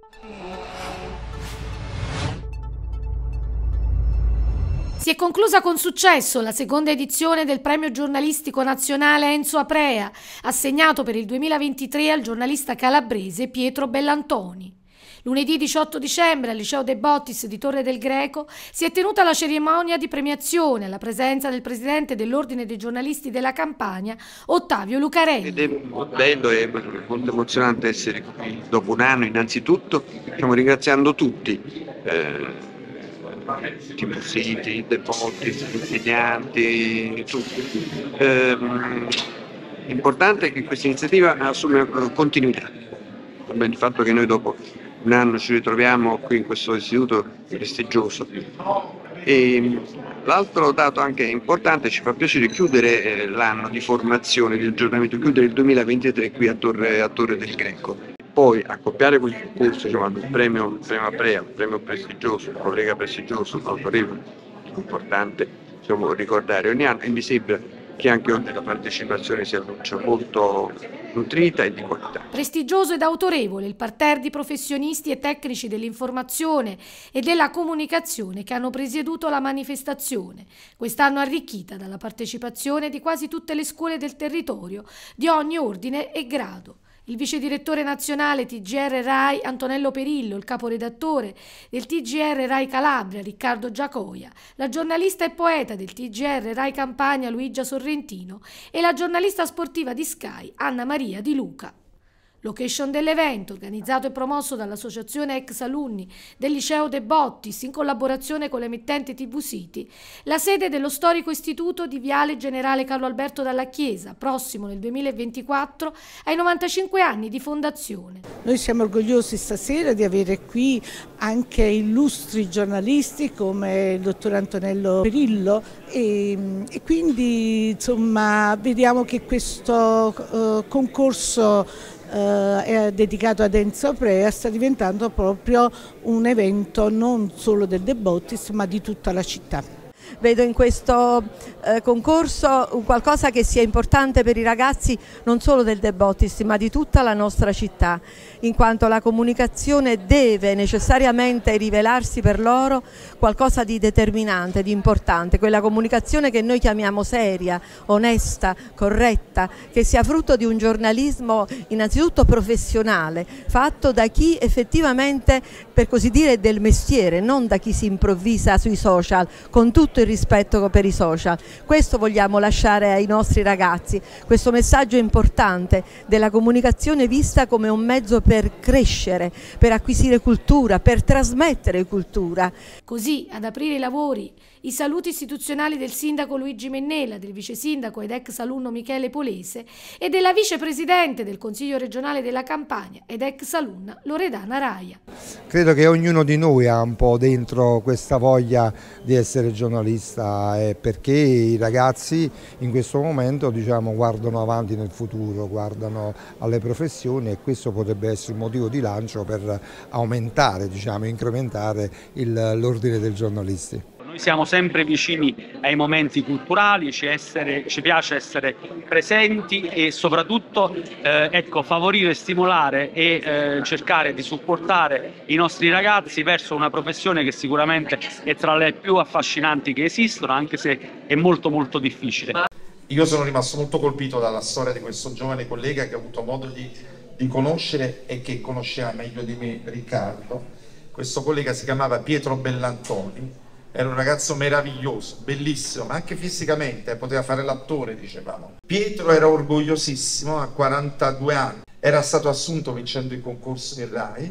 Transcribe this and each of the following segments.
Si è conclusa con successo la seconda edizione del Premio Giornalistico Nazionale Enzo Aprea, assegnato per il 2023 al giornalista calabrese Pietro Bellantoni. Lunedì 18 dicembre al Liceo De Bottis di Torre del Greco si è tenuta la cerimonia di premiazione alla presenza del presidente dell'Ordine dei giornalisti della Campania, Ottavio Lucarelli. Ed è bello e molto emozionante essere qui dopo un anno, innanzitutto ringraziando tutti, tipo siti, De Bottis, insegnanti, tutti. L'importante è che questa iniziativa assuma continuità. Il fatto che noi dopo un anno ci ritroviamo qui in questo istituto prestigioso. E l'altro dato anche importante, ci fa piacere chiudere l'anno di formazione di aggiornamento, chiudere il 2023 qui a Torre del Greco. Poi accoppiare questo concorso, il premio Aprea, un premio prestigioso, un collega prestigioso, autorevole, importante ricordare ogni anno, e mi sembra che anche oggi la partecipazione si annuncia molto nutrita e di qualità. Prestigioso ed autorevole il parterre di professionisti e tecnici dell'informazione e della comunicazione che hanno presieduto la manifestazione, quest'anno arricchita dalla partecipazione di quasi tutte le scuole del territorio, di ogni ordine e grado. Il vicedirettore nazionale TGR Rai Antonello Perillo, il caporedattore del TGR Rai Calabria Riccardo Giacoia, la giornalista e poeta del TGR Rai Campania Luigia Sorrentino e la giornalista sportiva di Sky Anna Maria Di Luca. Location dell'evento, organizzato e promosso dall'Associazione Ex Alunni del Liceo De Bottis in collaborazione con l'emittente TV City, la sede dello storico istituto di Viale Generale Carlo Alberto Dalla Chiesa, prossimo nel 2024 ai 95 anni di fondazione. Noi siamo orgogliosi stasera di avere qui anche illustri giornalisti come il dottor Antonello Perillo e quindi vediamo che questo concorso è dedicato ad Enzo Aprea, sta diventando proprio un evento non solo del De Bottis ma di tutta la città. Vedo in questo concorso qualcosa che sia importante per i ragazzi non solo del De Bottis ma di tutta la nostra città, in quanto la comunicazione deve necessariamente rivelarsi per loro qualcosa di determinante, di importante, quella comunicazione che noi chiamiamo seria, onesta, corretta, che sia frutto di un giornalismo innanzitutto professionale, fatto da chi effettivamente, per così dire, è del mestiere, non da chi si improvvisa sui social, con tutto il rispetto per i social. Questo vogliamo lasciare ai nostri ragazzi, questo messaggio importante della comunicazione vista come un mezzo per crescere, per acquisire cultura, per trasmettere cultura. Così, ad aprire i lavori, i saluti istituzionali del sindaco Luigi Mennella, del vice sindaco ed ex alunno Michele Polese e della vicepresidente del Consiglio regionale della Campania ed ex alunna Loredana Raia. Credo che ognuno di noi ha un po' dentro questa voglia di essere giornalista, perché i ragazzi in questo momento guardano avanti nel futuro, guardano alle professioni, e questo potrebbe essere un motivo di lancio per aumentare, incrementare l'ordine dei giornalisti. Noi siamo sempre vicini ai momenti culturali, ci piace essere presenti e soprattutto favorire, stimolare e cercare di supportare i nostri ragazzi verso una professione che sicuramente è tra le più affascinanti che esistono, anche se è molto molto difficile. Io sono rimasto molto colpito dalla storia di questo giovane collega che ho avuto modo di conoscere e che conosceva meglio di me Riccardo. Questo collega si chiamava Pietro Bellantoni. Era un ragazzo meraviglioso, bellissimo, ma anche fisicamente, poteva fare l'attore, dicevamo. Pietro era orgogliosissimo, a 42 anni, era stato assunto vincendo il concorso in Rai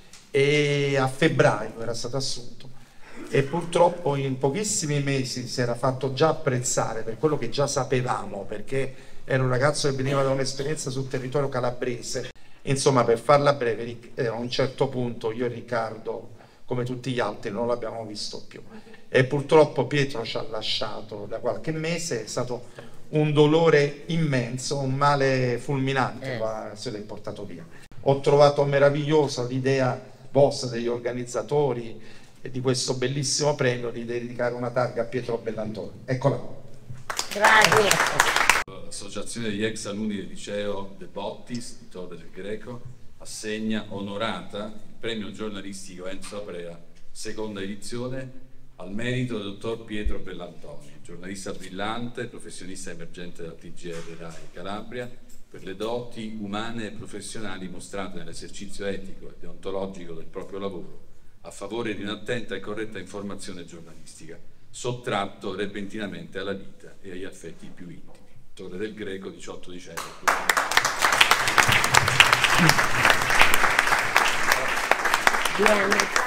e a febbraio era stato assunto. E purtroppo in pochissimi mesi si era fatto già apprezzare per quello che già sapevamo, perché era un ragazzo che veniva da un'esperienza sul territorio calabrese. Insomma, per farla breve, a un certo punto io e Riccardo, come tutti gli altri, non l'abbiamo visto più. E purtroppo Pietro ci ha lasciato da qualche mese, è stato un dolore immenso, un male fulminante, se l'è portato via. Ho trovato meravigliosa l'idea vostra, degli organizzatori di questo bellissimo premio, di dedicare una targa a Pietro Bellantoni. Eccola. L'associazione degli ex alunni del liceo De Bottis di Torre del Greco, assegna onorata il premio giornalistico Enzo Aprea, seconda edizione, al merito del dottor Pietro Bellantoni, giornalista brillante, professionista emergente della TGR Rai Calabria, per le doti umane e professionali mostrate nell'esercizio etico e deontologico del proprio lavoro, a favore di un'attenta e corretta informazione giornalistica, sottratto repentinamente alla vita e agli affetti più intimi. Torre del Greco, 18 dicembre. Bene.